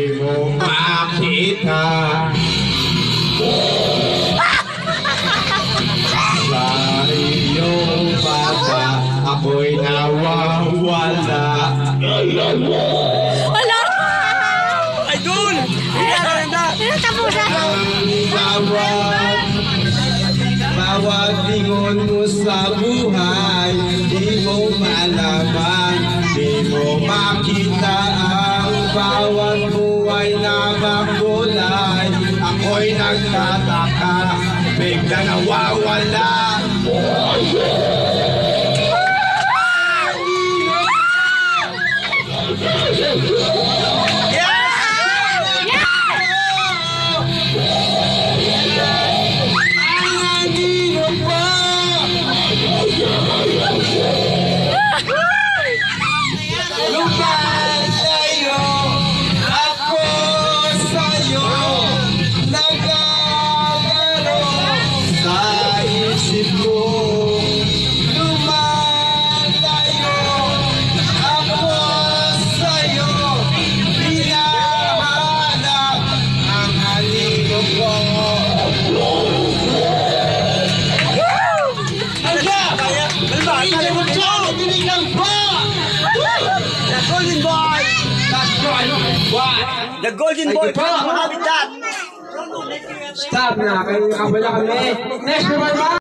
mo makita. Sa iyong bata, ako'y nawawala. Wala! Idol! Bawat lingon mo sa buhay, di mo malaman, di mo makita ang bawat buhay na makulay. Ako'y nagtataka, bigla nawawala. The Golden Boy! Stop na! Kaya kabala kami! Next naman ba?